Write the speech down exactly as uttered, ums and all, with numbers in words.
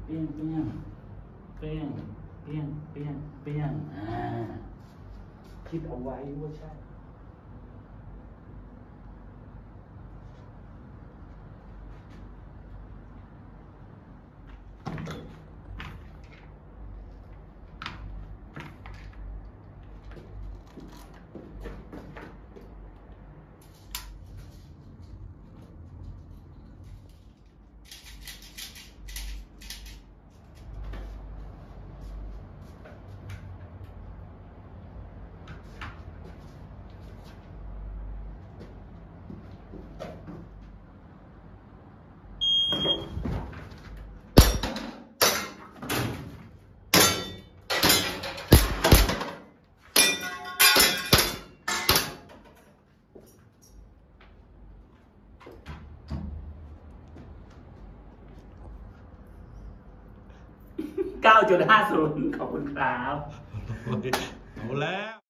เปี้ยงเปี้ยงเปี้ยงเปี้ยงเปี้ยงเปี้ยงอ่าคิดเอาไว้ว่าใช่เก้าจุดห้าศูนย์ขอบคุณครับเอาแล้ว